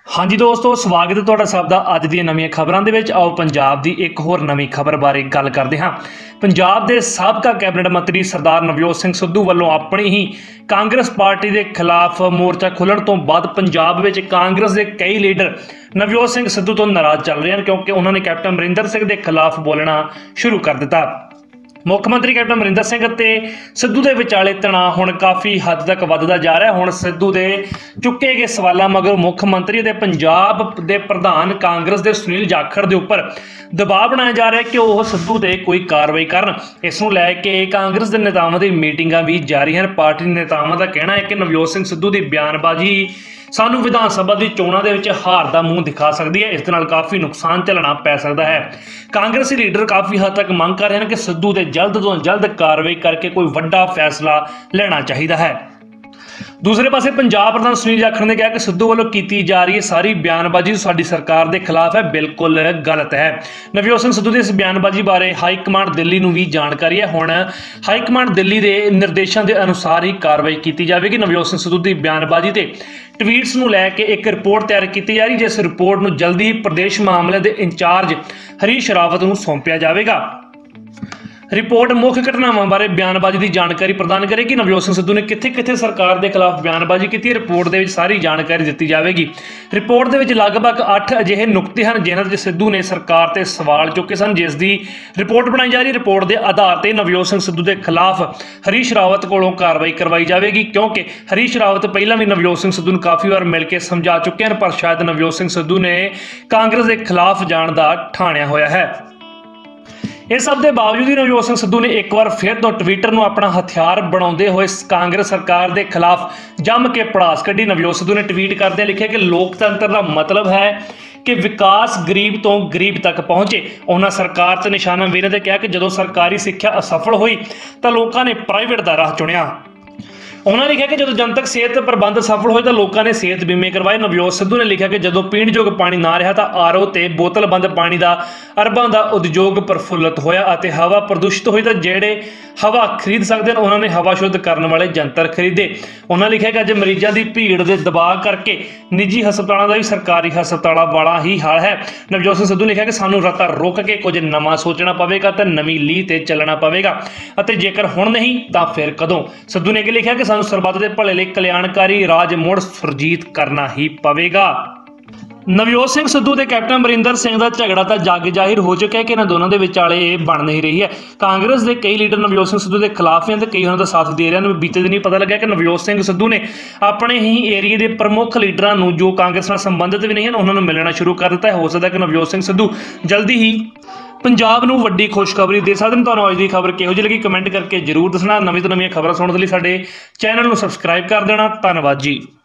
हाँ जी दोस्तों, स्वागत है तुहाडा सब दा अज दी नवीं खबरां दे विच। आओ पंजाब दी एक होर नवीं खबर बारे गल करदे हां। पंजाब दे साबका कैबिनेट मंत्री सरदार नवजोत सिंह सिद्धू वल्लों अपनी ही कांग्रेस पार्टी के खिलाफ मोर्चा खुलण तो बाद पंजाब विच कांग्रेस के कई लीडर नवजोत सिंह सिद्धू तो नाराज चल रहे हैं, क्योंकि उन्होंने कैप्टन अमरिंदर सिंह के खिलाफ बोलना शुरू कर दिता। मुख्य मंत्री कैप्टन अमरिंदर सिंह ते सिद्धू के विचाले तनाव हुण काफ़ी हद तक वधदा जा रहा है। हुण सिद्धू के चुके गए सवालों मगर मुख्य मंत्री ते पंजाब के प्रधान कांग्रेस के सुनील जाखड़ के उपर दबाव बनाया जा रहा है कि वह सिद्धू ते कोई कार्रवाई करन। इस नूं लैके कांग्रेस के नेतावां दी मीटिंगां भी जारी हैं। पार्टी नेतावां का कहना है कि नवजोत सिंह सिद्धू की बयानबाजी सानू विधान सभा की चोणों के हार का मूँह दिखा सकती है। इस नाल काफ़ी नुकसान झेलना पै सकता है। कांग्रेसी लीडर काफ़ी हद तक मंग कर रहे हैं कि सिद्धू ते जल्द तो जल्द कार्रवाई करके कोई वड्डा फैसला लेना चाहिए है। दूसरे पासे पंजाब प्रधान सुनील जाखड़ ने कहा कि सिद्धू वालों की जा रही है सारी बयानबाजी साडी सरकार के खिलाफ है, बिल्कुल गलत है। नवजोत सिंह सिद्धू की इस बयानबाजी बारे हाईकमांड दिल्ली नूं भी जानकारी है। हुण हाईकमांड दिल्ली के निर्देशों के अनुसार ही कार्रवाई की जाएगी। नवजोत सिंह सिद्धू की बयानबाजी ते ट्वीट्स नूं लैके एक रिपोर्ट तैयार की जा रही, जिस रिपोर्ट नूं जल्दी ही प्रदेश मामले के इंचार्ज हरीश रावत नूं सौंपिया जाएगा। रिपोर्ट मुख्य घटनावां बारे बयानबाजी की जानकारी प्रदान करेगी। नवजोत सिंह सिद्धू ने कित्थे कित्थे सरकार के खिलाफ बयानबाजी की, रिपोर्ट के सारी जानकारी दी जाएगी। रिपोर्ट के लगभग 8 अजिहे नुकते हैं जिन्हां सिद्धू ने सरकार से सवाल चुके सन, जिसकी रिपोर्ट बनाई जा रही। रिपोर्ट के आधार पर नवजोत सिंह सिद्धू के खिलाफ हरीश रावत कोलों कार्रवाई करवाई जाएगी, क्योंकि हरीश रावत पहला भी नवजोत सिंह सिद्धू काफ़ी बार मिल के समझा चुके हैं, पर शायद नवजोत सिंह सिद्धू ने कांग्रेस के खिलाफ जाने का ठाणिया होया है। इस सब के बावजूद ही नवजोत सिंह सिद्धू ने एक बार फिर तो ट्विटर को अपना हथियार बनाते हुए कांग्रेस सरकार के खिलाफ जम के पड़ास कढ़ी। नवजोत सिद्धू ने ट्वीट करदे लिखा कि लोकतंत्र का मतलब है कि विकास गरीब तो गरीब तक पहुंचे। उन्होंने सरकार से निशाना विरते कहा कि जो सरकारी सिक्ख्या असफल हुई तो लोगों ने प्राइवेट का राह चुनिया। उन्होंने लिखा कि जो जनतक सेहत प्रबंध सफल होए तो लोगों ने सेहत बीमे करवाए। नवजोत सिद्धू ने लिखा कि जो पीण योग पानी ना रहा तो आरओ ते बोतलबंद पानी का अरबां का उद्योग प्रफुल्लित होया और हवा प्रदूषित हुई तो जेड़े हवा खरीद सकते हैं उन्होंने हवा शुद्ध करने वाले यंत्र खरीदे। उन्होंने लिखा कि अज मरीजों की भीड़ के दबाव करके निजी हस्पतालों का भी सरकारी हस्पतालों वाला ही हाल है। नवजोत सिंह सिद्धू ने लिखा कि सानू रता रुक के कुछ नवा सोचना पवेगा तो नवीं लीह ते चलना पवेगा, जेकर हुण नहीं तो फिर कदों। सिद्धू ने लिखा कि सरबत के भले लिए कल्याणकारी राज मुड़ सुरजीत करना ही पवेगा। नवजोत सिंह सिद्धू ते कैप्टन अमरिंदर सिंह का झगड़ा तो जग जाहिर हो चुका है कि इन्होंने दोनों के विचाले बन नहीं रही है। कांग्रेस के कई लीडर नवजोत सिंह सिद्धू के खिलाफ हैं तो कई उन्होंने साथ दे रहे हैं। बीते दिन ही पता लगा कि नवजोत सिंह सिद्धू ने अपने ही एरिए के प्रमुख लीडरों जो कांग्रेस से संबंधित भी नहीं हैं उन्होंने मिलना शुरू कर दिता है। हो सकता है कि नवजोत सिंह सिद्धू जल्दी ही पंजाब नूं वड्डी खुशखबरी दे सकते हैं। तुहानूं अज दी खबर किहो जी लगी कमेंट करके जरूर दसना। नवीं तो नवीं खबरां सुणन लई साडे चैनल नूं सबसक्राइब कर देना। धन्नवाद जी।